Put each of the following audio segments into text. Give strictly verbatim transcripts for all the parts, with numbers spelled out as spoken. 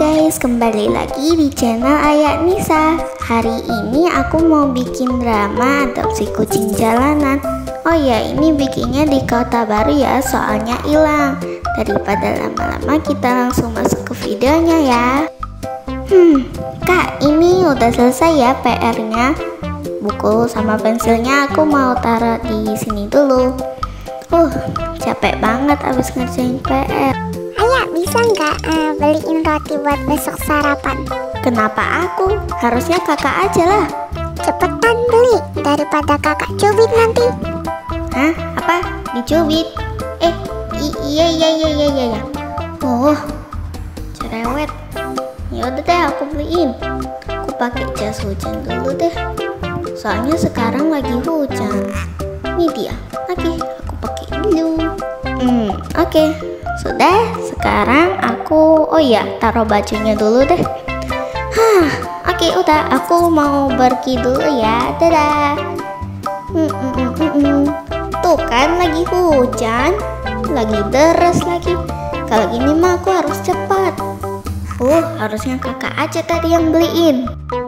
guys, kembali lagi di channel Ayah Nisa. Hari ini aku mau bikin drama adopsi kucing jalanan. Oh ya, ini bikinnya di Kota Baru ya, soalnya hilang. Daripada lama-lama, kita langsung masuk ke videonya ya. Hmm, Kak, ini udah selesai ya P R-nya. Buku sama pensilnya aku mau taruh di sini dulu. Uh, capek banget abis ngerjain P R. Ayah, bisa nggak uh, beliin roti buat besok sarapan? Kenapa aku? Harusnya kakak aja lah. Cepetan beli, daripada kakak cubit nanti. Hah? Apa? Dicubit? Eh, iya iya iya iya iya. Oh, cerewet. Ya udah deh, aku beliin. Aku pakai jas hujan dulu deh. Soalnya sekarang lagi hujan. Ini dia. Oke, aku pakai dulu. Hmm, oke. Okay. Sudah, sekarang aku, oh iya, taruh bajunya dulu deh. Hah, oke okay, udah, aku mau pergi dulu ya, dadah. Hmm, hmm, hmm, hmm, hmm. Tuh kan lagi hujan, lagi deras lagi. Kalau gini mah aku harus cepat. Uh, harusnya kakak aja tadi yang beliin.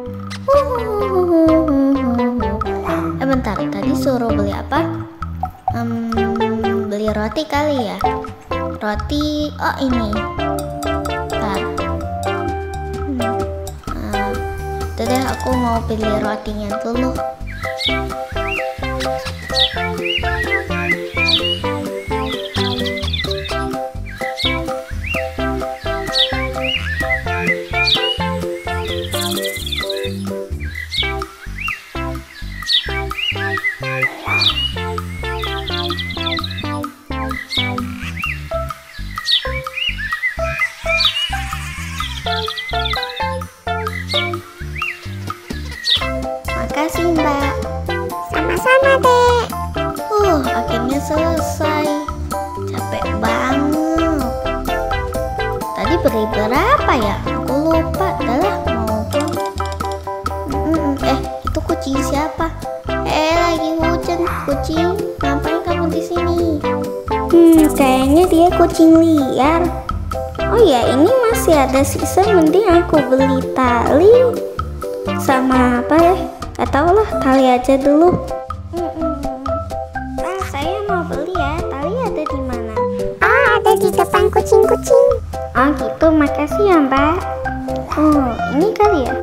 Eh bentar, tadi suruh beli apa? Hmm, beli roti kali ya. Roti, oh ini. Bentar. Hmm. Nah, itu deh, aku mau pilih rotinya dulu. Makasih Mbak. Sama-sama dek. Uh, akhirnya selesai. Capek banget. Tadi beri berapa ya? Aku lupa. Adalah mau pulang. Mm-mm. Eh, itu kucing siapa? Eh, lagi hujan. Kucing, ngapain kamu di sini? Hmm, kayaknya dia kucing liar. Oh ya, ini masih ada sisa. Mending aku beli tali sama apa ya? Gak tau lah, tali aja dulu. Nah, saya mau beli ya. Tali ada di mana? Oh, ada di depan kucing-kucing. Oh gitu, makasih ya Mbak. Oh, ini kali ya.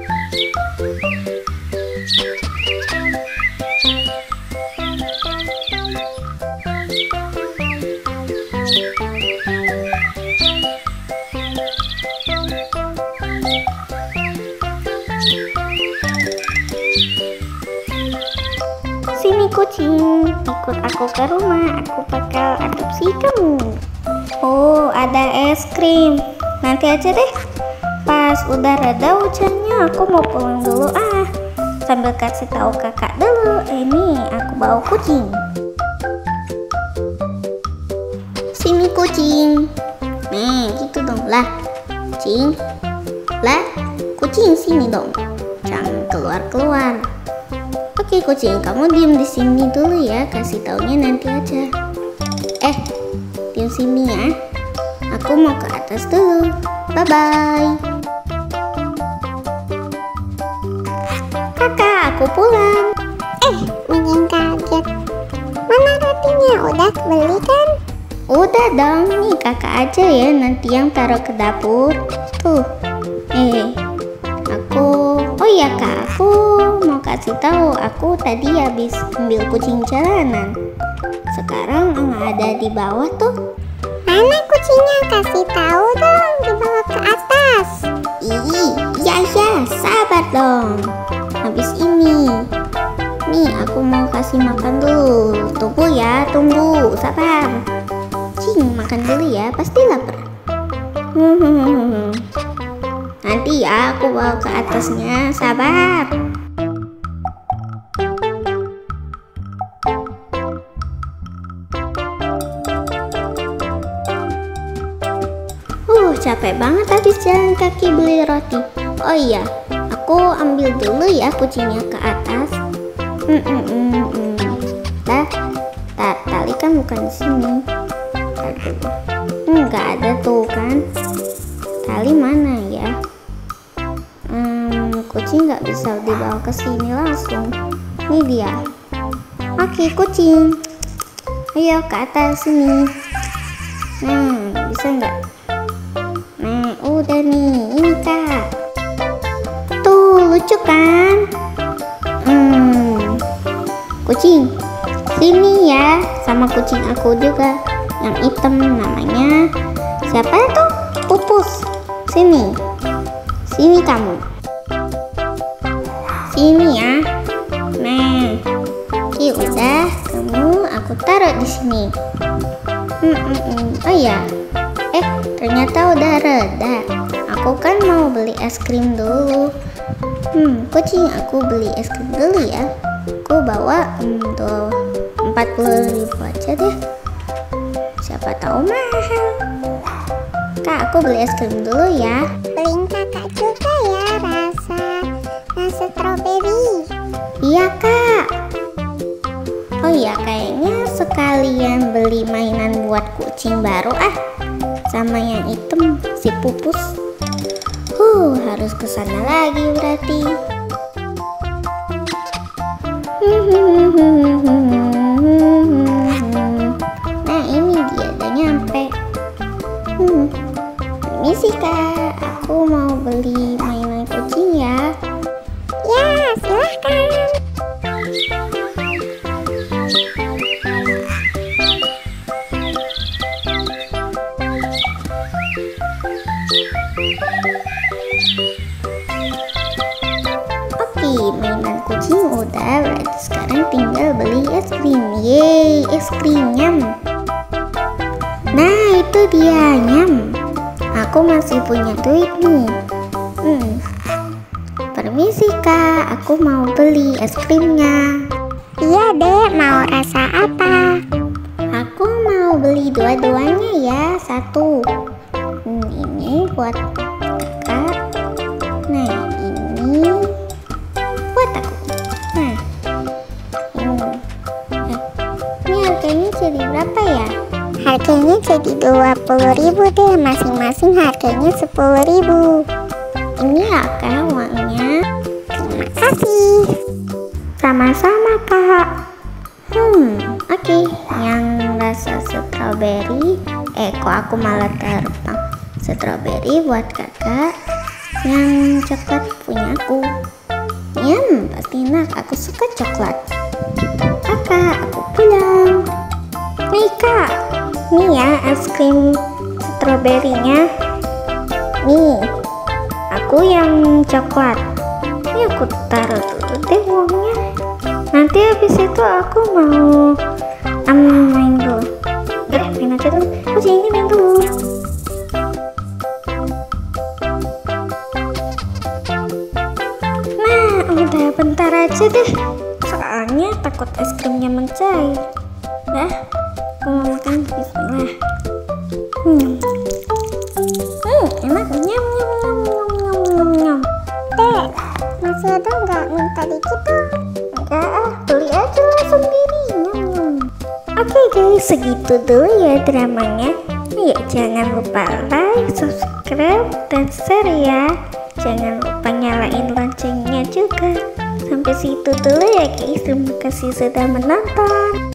Sini kucing, ikut aku ke rumah, aku bakal adopsi kamu. Oh, ada es krim. Nanti aja deh. Pas udah reda hujannya, aku mau pulang dulu ah. Sambil kasih tahu kakak dulu. Ini aku bawa kucing. Sini kucing. Nih, gitu dong lah. Kucing. Lah, kucing sini dong. Jangan keluar-keluar. Oke kucing, kamu diem di sini dulu ya, kasih taunya nanti aja. Eh, diem sini ya. Aku mau ke atas dulu. Bye bye. Kakak, aku pulang. Eh, Mimin kaget. Mana rotinya? Udah beli kan? Udah dong, nih kakak aja ya nanti yang taruh ke dapur. Tuh. Eh, aku, oh iya kak, aku mau kasih tahu, aku tadi habis ambil kucing jalanan. Sekarang nggak ada di bawah tuh. Mana kucingnya? Kasih tahu dong, dibawa ke atas. Ih, ya ya, sabar dong. Habis ini, nih aku mau kasih makan dulu. Tunggu ya, tunggu, sabar. Cing, makan dulu ya, pasti lapar. Hmm, nanti ya aku bawa ke atasnya, sabar. Uh, capek banget habis jalan kaki beli roti. Oh iya, aku ambil dulu ya kucingnya ke atas. Hmm, hmm, hmm, hmm. Dah, ta tali kan bukan di sini. Aduh, nggak ada tuh kan. Tali mana ya? kucing nggak bisa dibawa ke sini langsung. Ini dia. Oke, kucing. Ayo ke atas sini. Hmm, bisa nggak? Nah, udah nih. Ini Kak. Tuh, lucu kan? Hmm. Kucing, sini ya. Sama kucing aku juga. Yang hitam namanya. Siapa tuh? Pupus. Sini. Sini kamu. Sini ya. Nah. Oke, udah. Kamu aku taruh di sini. Hmm, hmm, hmm. Oh ya. Eh, ternyata udah reda. Aku kan mau beli es krim dulu. Hmm, kucing, aku beli es krim dulu ya. Aku bawa hmm, tuh empat puluh ribu aja deh. Siapa tahu mahal. Kak, aku beli es krim dulu ya. Beliin kakak juga ya rasa rasa strawberry. Iya Kak. Oh iya, kayaknya sekalian beli mainan buat kucing baru ah. Sama yang hitam, si Pupus. Huh, harus kesana lagi berarti. Nah, ini dia udah nyampe. Hmm, permisi Kak, aku mau beli mainan kucing ya. Ya, silahkan. Oke, mainan kucing udah, berarti sekarang tinggal beli es krim. Yeay, es krim nyam. Nah, itu dia nyam. Aku masih punya duit nih. Hmm. Permisi Kak, aku mau beli es krimnya. Iya dek, mau rasa apa? Aku mau beli dua-duanya ya, satu. Hmm, ini buat Kak. Nah, ini buat aku. Nah, ini. Eh, ini harganya jadi berapa ya? Harganya jadi dua puluh ribu deh, masing-masing harganya sepuluh ribu. Ini ya Kak uangnya. Terima kasih. Sama-sama Kak. Hmm, oke. Okay. Yang rasa strawberry. Eh, kok aku malah taruh strawberry buat kakak. Yang coklat punya aku. Nyam, pasti enak. Aku suka coklat. Kakak, aku pulang. Nih Kak, nih ya es krim strawberry-nya. Nih, aku yang coklat. Ini aku taruh dulu deh uangnya. Nanti habis itu aku mau um, main dulu. Udah, main aja dulu. Kucing ini main dulu. Nah, udah bentar aja deh. Soalnya takut es krimnya mencair. Dah, aku mau makan. Bismillah. Hmm. Hmm, enak. Nyam, nyam, nyam, nyam, nyam, nyam, nyam. Dek, masih ada nggak minta dikit dong? Enggak ah, beli aja langsung diri. Nyam, nyam. Oke guys, segitu dulu ya dramanya. Ya, jangan lupa like, subscribe, dan share ya. Jangan lupa nyalain loncengnya juga. Sampai situ dulu ya guys. Terima kasih sudah menonton.